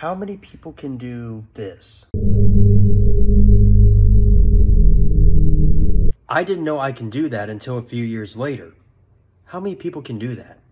How many people can do this? I didn't know I can do that until a few years later. How many people can do that?